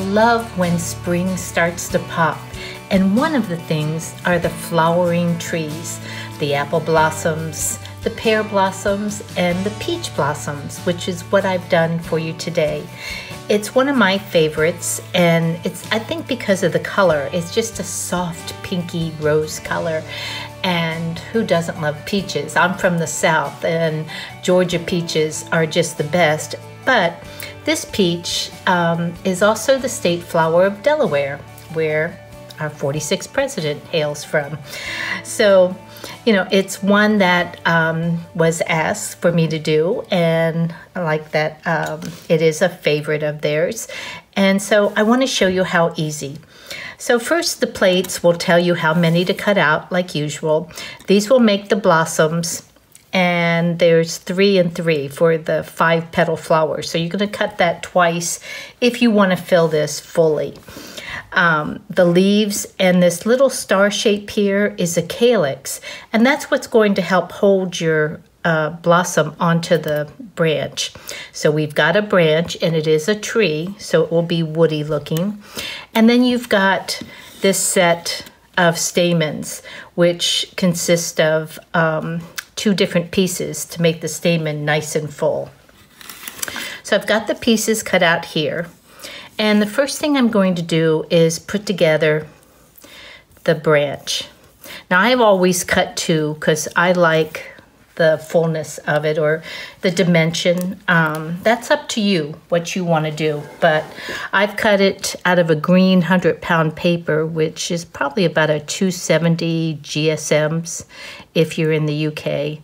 love when spring starts to pop, and one of the things are the flowering trees, the apple blossoms, the pear blossoms, and the peach blossoms, which is what I've done for you today. It's one of my favorites, and I think because of the color. It's just a soft pinky rose color, and who doesn't love peaches? I'm from the South, and Georgia peaches are just the best. But this peach is also the state flower of Delaware, where our 46th president hails from. So, you know, it's one that was asked for me to do, and I like that it is a favorite of theirs. And so I want to show you how easy. So first, the plates will tell you how many to cut out, like usual. These will make the blossoms, and there's 3 and 3 for the 5 petal flowers. So you're going to cut that twice if you want to fill this fully. The leaves and this little star shape here is a calyx, and that's what's going to help hold your blossom onto the branch. So we've got a branch, and it is a tree, so it will be woody looking. And then you've got this set of stamens, which consist of 2 different pieces to make the stamen nice and full. So I've got the pieces cut out here. And the first thing I'm going to do is put together the branch. Now I've always cut 2 because I like the fullness of it, or the dimension. That's up to you what you want to do. But I've cut it out of a green 100-pound paper, which is probably about a 270 GSMs if you're in the UK.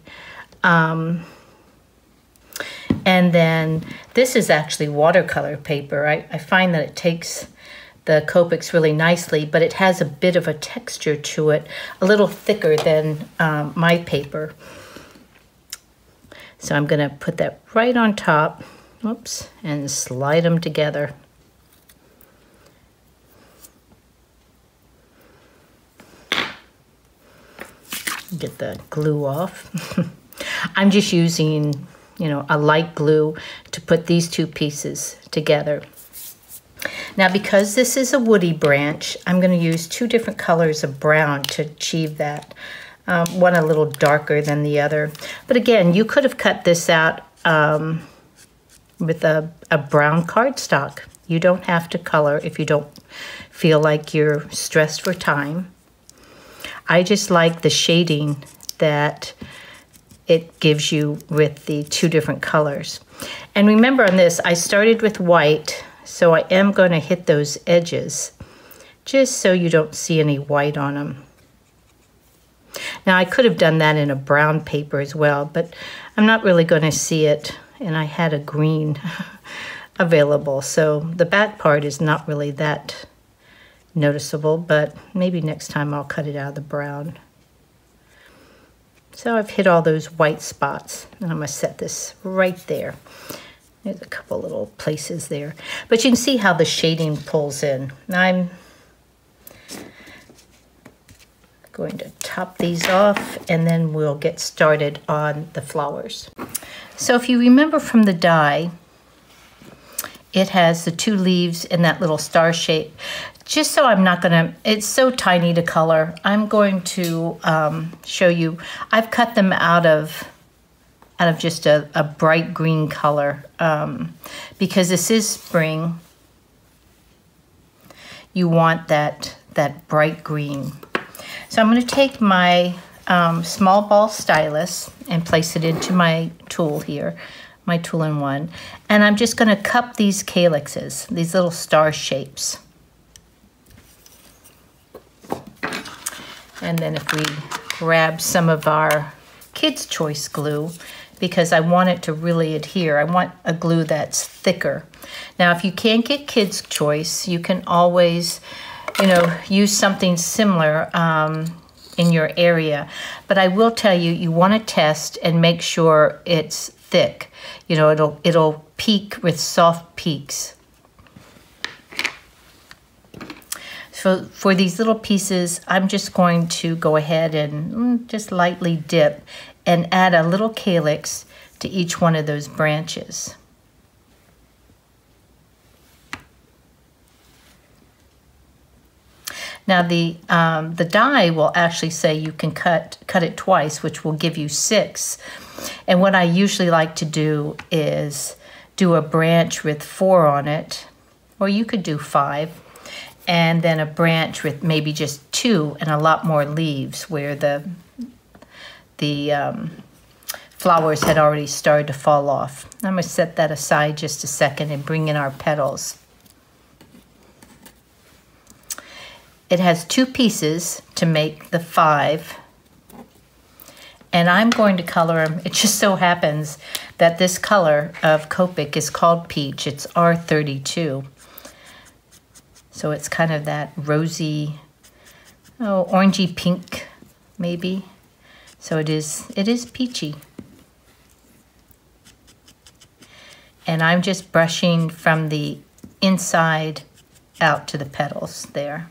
And then this is actually watercolor paper. I find that it takes the Copics really nicely, but it has a bit of a texture to it, a little thicker than my paper. So I'm going to put that right on top, oops, and slide them together. Get the glue off. I'm just using, you know, a light glue to put these 2 pieces together. Now, because this is a woody branch, I'm going to use 2 different colors of brown to achieve that. One a little darker than the other. But again, you could have cut this out with a brown cardstock. You don't have to color if you don't feel like you're stressed for time. I just like the shading that it gives you with the 2 different colors. And remember on this, I started with white, so I am going to hit those edges just so you don't see any white on them. Now I could have done that in a brown paper as well, but I'm not really going to see it, and I had a green available, so the back part is not really that noticeable, but maybe next time I'll cut it out of the brown. So I've hit all those white spots, and I'm going to set this right there. There's a couple little places there, but you can see how the shading pulls in. I'm going to top these off, and then we'll get started on the flowers. So if you remember from the die, it has the 2 leaves in that little star shape. Just so I'm not gonna, it's so tiny to color, I'm going to show you. I've cut them out of just a bright green color because this is spring. You want that bright green. So I'm going to take my small ball stylus and place it into my tool here, my tool-in-one, and I'm just going to cup these calyxes, these little star shapes. And then if we grab some of our Kids' Choice glue, because I want it to really adhere, I want a glue that's thicker. Now, if you can't get Kids' Choice, you can always, you know, use something similar in your area. But I will tell you, you want to test and make sure it's thick. You know, it'll peak with soft peaks. So for these little pieces, I'm just going to go ahead and just lightly dip and add a little calyx to each one of those branches. Now the die will actually say you can cut it twice, which will give you 6. And what I usually like to do is do a branch with 4 on it, or you could do 5, and then a branch with maybe just 2 and a lot more leaves where the flowers had already started to fall off. I'm going to set that aside just a second and bring in our petals. It has 2 pieces to make the 5, and I'm going to color them. It just so happens that this color of Copic is called peach. It's R32. So it's kind of that rosy, orangey pink maybe. So it is peachy. And I'm just brushing from the inside out to the petals there.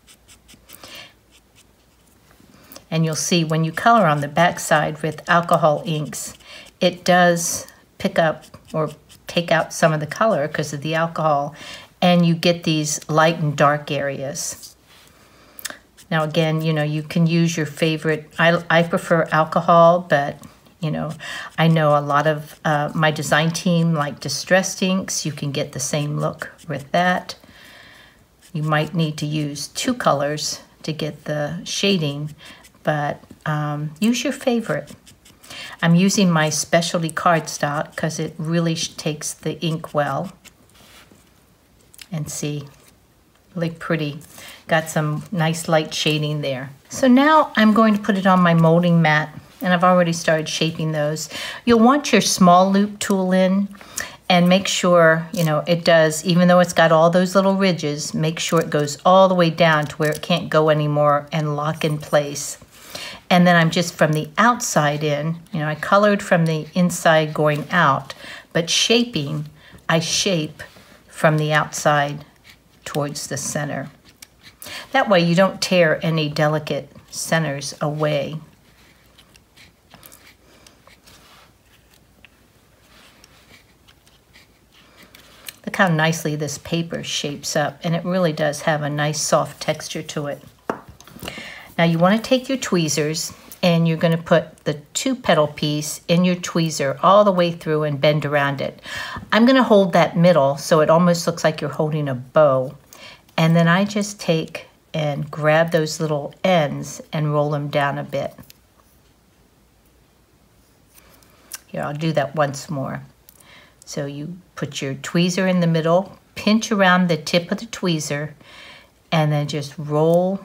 And you'll see when you color on the back side with alcohol inks, it does pick up or take out some of the color because of the alcohol, and you get these light and dark areas. Now again, you can use your favorite. I prefer alcohol, but I know a lot of my design team like distressed inks. You can get the same look with that. You might need to use 2 colors to get the shading, but use your favorite. I'm using my specialty cardstock because it really takes the ink well. And see, really pretty. Got some nice light shading there. So now I'm going to put it on my molding mat, and I've already started shaping those. You'll want your small loop tool in, and make sure, it does, even though it's got all those little ridges, make sure it goes all the way down to where it can't go anymore and lock in place. And then I'm just from the outside in, I colored from the inside going out, but shaping, I shape from the outside towards the center. That way you don't tear any delicate centers away. Look how nicely this paper shapes up, and it really does have a nice soft texture to it. Now you want to take your tweezers, and you're going to put the 2 petal piece in your tweezer all the way through and bend around it. I'm going to hold that middle so it almost looks like you're holding a bow. And then I just take and grab those little ends and roll them down a bit. Here, I'll do that once more. So you put your tweezer in the middle, pinch around the tip of the tweezer, and then just roll.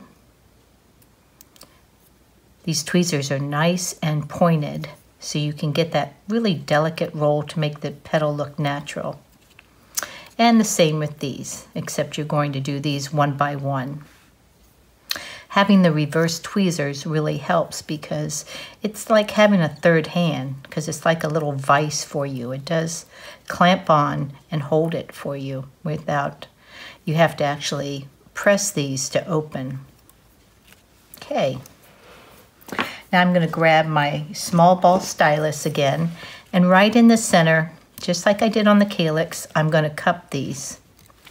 These tweezers are nice and pointed, so you can get that really delicate roll to make the petal look natural. And the same with these, except you're going to do these one by one. Having the reverse tweezers really helps because it's like having a third hand, because it's like a little vise for you. It does clamp on and hold it for you without, you have to actually press these to open. Okay. Now I'm going to grab my small ball stylus again, and right in the center, just like I did on the calyx, I'm going to cup these.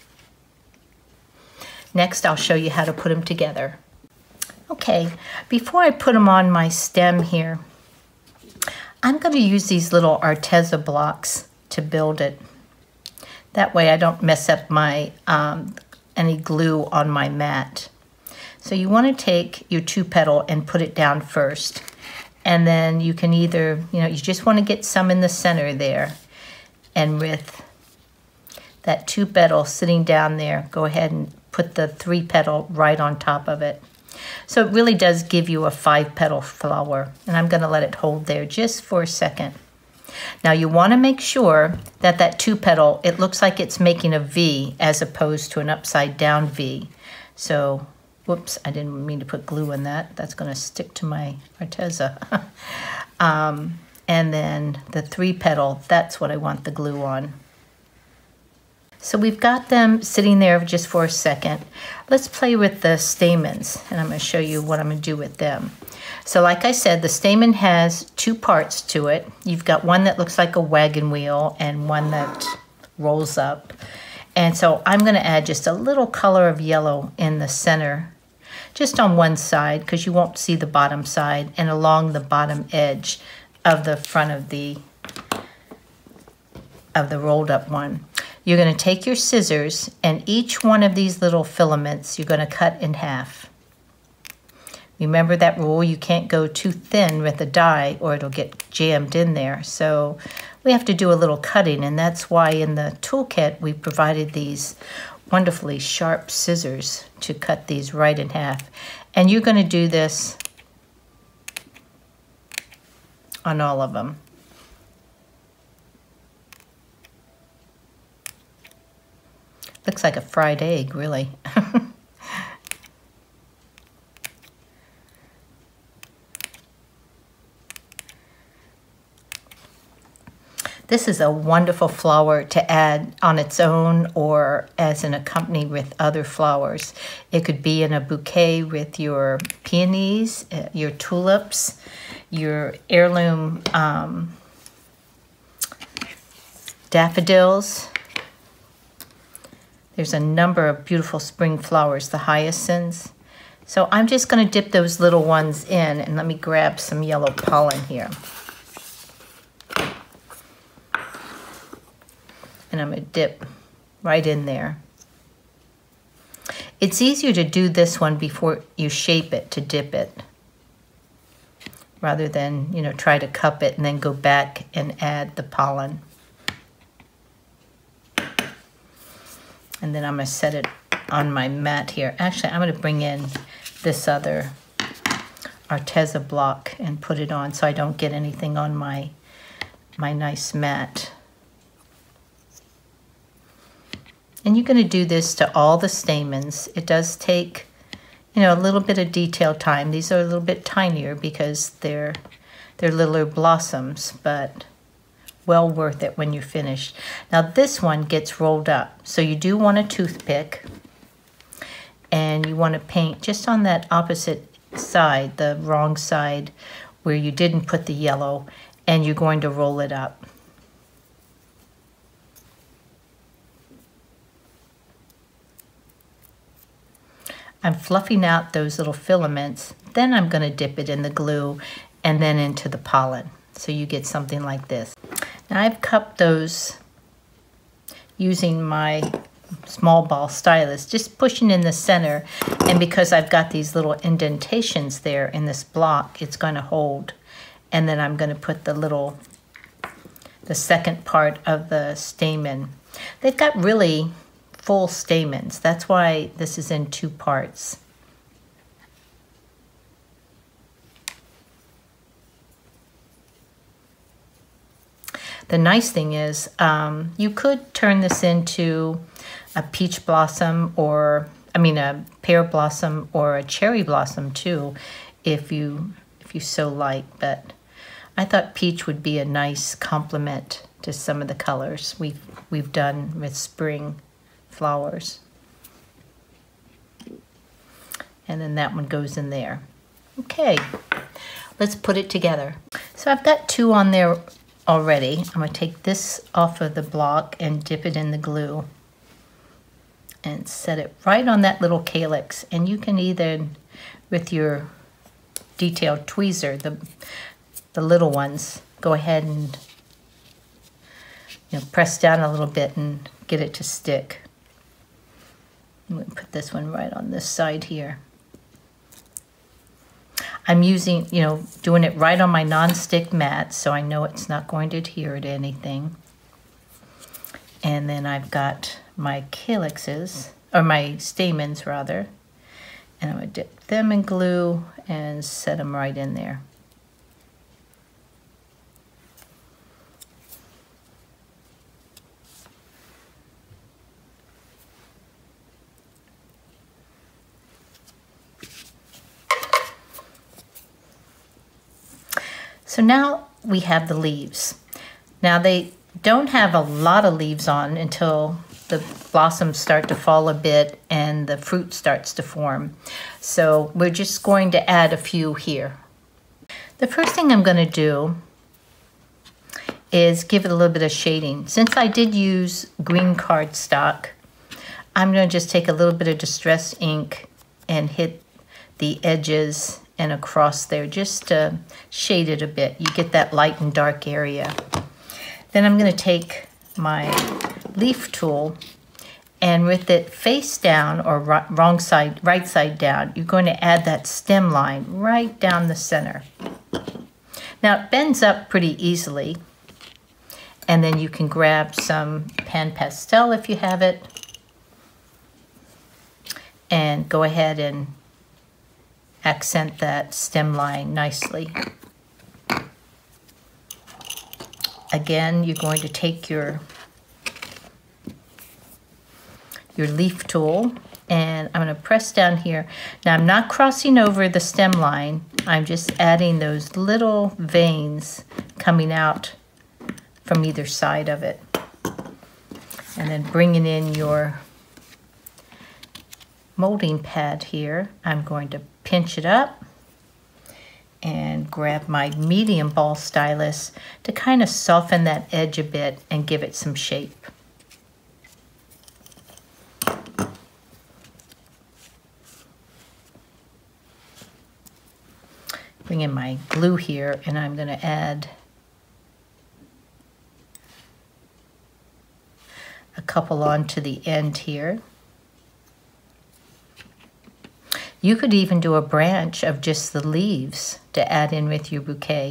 Next, I'll show you how to put them together. Okay, before I put them on my stem here, I'm going to use these little Arteza blocks to build it. That way I don't mess up my any glue on my mat. So you want to take your 2 petal and put it down first. And then you can either, you just want to get some in the center there. And with that 2 petal sitting down there, go ahead and put the 3 petal right on top of it. So it really does give you a 5 petal flower. And I'm going to let it hold there just for a second. Now you want to make sure that that 2 petal, it looks like it's making a V as opposed to an upside down V. So, whoops, I didn't mean to put glue in that. That's going to stick to my Arteza. And then the 3 petal, that's what I want the glue on. So we've got them sitting there just for a second. Let's play with the stamens, and I'm going to show you what I'm going to do with them. So like I said, the stamen has 2 parts to it. You've got one that looks like a wagon wheel and one that rolls up. And so I'm going to add just a little color of yellow in the center. just on one side because you won't see the bottom side, and along the bottom edge of the front of the rolled up one. You're going to take your scissors, and each one of these little filaments you're going to cut in half. Remember that rule, you can't go too thin with the die or it'll get jammed in there. So we have to do a little cutting, and that's why in the toolkit we provided these wonderfully sharp scissors to cut these right in half. And you're going to do this on all of them. Looks like a fried egg, really. This is a wonderful flower to add on its own or as an accompany with other flowers. It could be in a bouquet with your peonies, your tulips, your heirloom daffodils. There's a number of beautiful spring flowers, the hyacinths. So I'm just going to dip those little ones in, and let me grab some yellow pollen here. And I'm going to dip right in there. It's easier to do this one before you shape it, to dip it, rather than, you know, try to cup it and then go back and add the pollen. And then I'm going to set it on my mat here. Actually, I'm going to bring in this other Arteza block and put it on so I don't get anything on my nice mat. And you're going to do this to all the stamens. It does take, you know, a little bit of detail time. These are a little bit tinier because they're littler blossoms, but well worth it when you're finished. Now this one gets rolled up, so you do want a toothpick, and you want to paint just on that opposite side, the wrong side where you didn't put the yellow, and you're going to roll it up. I'm fluffing out those little filaments, then I'm going to dip it in the glue and then into the pollen. So you get something like this. Now I've cupped those using my small ball stylus, just pushing in the center, and because I've got these little indentations there in this block, it's going to hold. And then I'm going to put the second part of the stamen. They've got really full stamens. That's why this is in two parts. The nice thing is you could turn this into a peach blossom, or a pear blossom or a cherry blossom too, if you so like. But I thought peach would be a nice complement to some of the colors we've done with spring flowers. And then that one goes in there. Okay, let's put it together. So I've got two on there already. I'm going to take this off of the block and dip it in the glue and set it right on that little calyx. And you can either, with your detailed tweezer, the little ones, go ahead and, you know, press down a little bit and get it to stick. I'm going to put this one right on this side here. I'm using, you know, doing it right on my non-stick mat, so I know it's not going to adhere to anything. And then I've got my calyxes, or my stamens rather, and I'm going to dip them in glue and set them right in there. So now we have the leaves. Now they don't have a lot of leaves on until the blossoms start to fall a bit and the fruit starts to form. So we're just going to add a few here. The first thing I'm going to do is give it a little bit of shading. Since I did use green cardstock, I'm going to just take a little bit of Distress ink and hit the edges and across there just to shade it a bit. You get that light and dark area. Then I'm going to take my leaf tool, and with it face down or right side down, you're going to add that stem line right down the center. Now it bends up pretty easily, and then you can grab some pan pastel if you have it, and go ahead and accent that stem line nicely. Again, you're going to take your leaf tool, and I'm going to press down here. Now I'm not crossing over the stem line, I'm just adding those little veins coming out from either side of it. And then bringing in your molding pad here, I'm going to pinch it up and grab my medium ball stylus to kind of soften that edge a bit and give it some shape. Bring in my glue here, and I'm going to add a couple onto the end here. You could even do a branch of just the leaves to add in with your bouquet.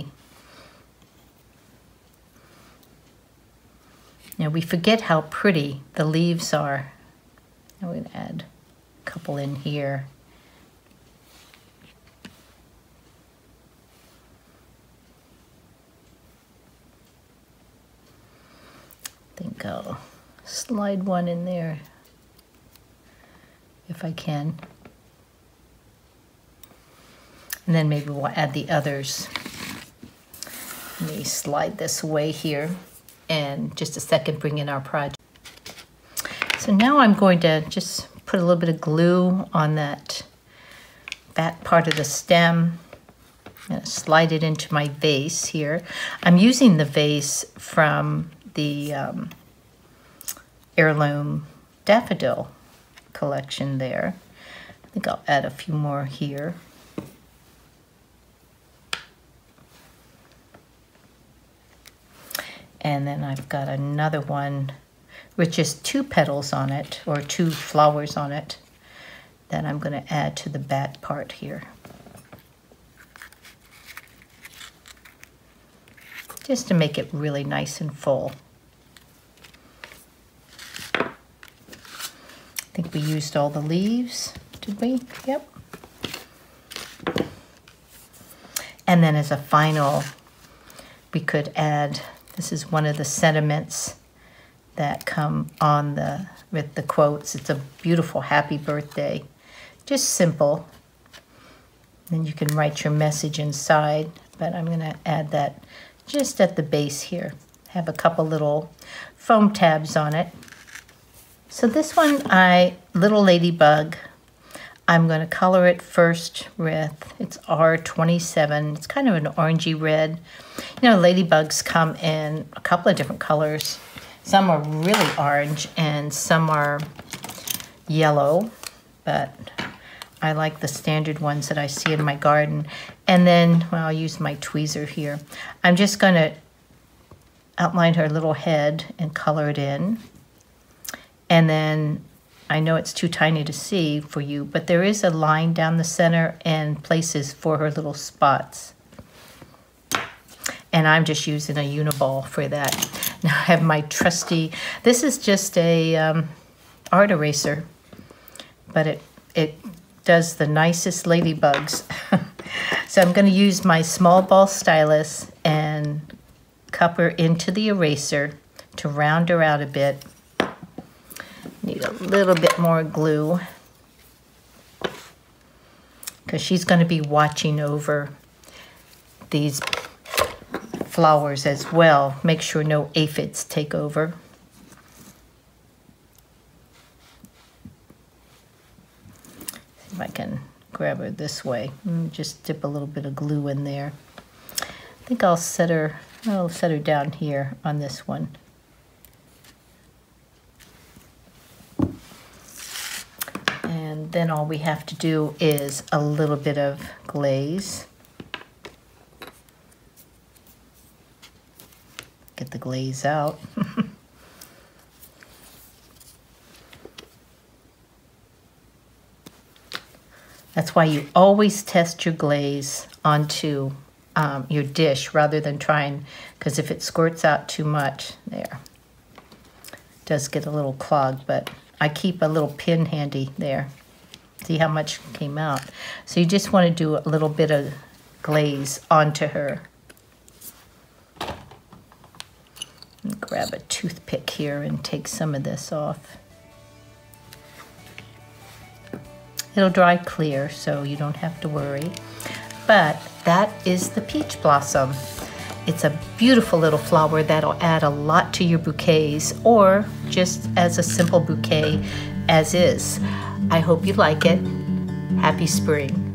Now we forget how pretty the leaves are. I'm going to add a couple in here. I think I'll slide one in there if I can. And then maybe we'll add the others. Let me slide this away here, and just a second bring in our project. So now I'm going to just put a little bit of glue on that back part of the stem. I'm going to slide it into my vase here. I'm using the vase from the heirloom daffodil collection there. I think I'll add a few more here. And then I've got another one with just 2 petals on it, or 2 flowers on it, that I'm going to add to the back part here. Just to make it really nice and full. I think we used all the leaves, did we? Yep. And then as a final, we could add, this is one of the sentiments that come on with the quotes. It's a beautiful happy birthday. Just simple. Then you can write your message inside, but I'm going to add that just at the base here. Have a couple little foam tabs on it. So this one, Little Ladybug, I'm going to color it first with, it's R27. It's kind of an orangey red. You know, ladybugs come in a couple of different colors. Some are really orange and some are yellow, but I like the standard ones that I see in my garden. And then, well, I'll use my tweezer here. I'm just going to outline her little head and color it in. And then, I know it's too tiny to see for you, but there is a line down the center and places for her little spots. And I'm just using a Uniball for that. Now I have my trusty, this is just a art eraser, but it does the nicest ladybugs. So I'm going to use my small ball stylus and cup her into the eraser to round her out a bit. Need a little bit more glue because she's going to be watching over these flowers as well. Make sure no aphids take over. See if I can grab her this way. Just dip a little bit of glue in there. I think I'll set her down here on this one. And Then all we have to do is a little bit of glaze. Get the glaze out. That's why you always test your glaze onto your dish rather than trying, because if it squirts out too much, there. It does get a little clogged, but I keep a little pin handy there. See how much came out. So you just want to do a little bit of glaze onto her. Grab a toothpick here and take some of this off. It'll dry clear, so you don't have to worry. But that is the peach blossom. It's a beautiful little flower that'll add a lot to your bouquets, or just as a simple bouquet as is. I hope you like it. Happy spring.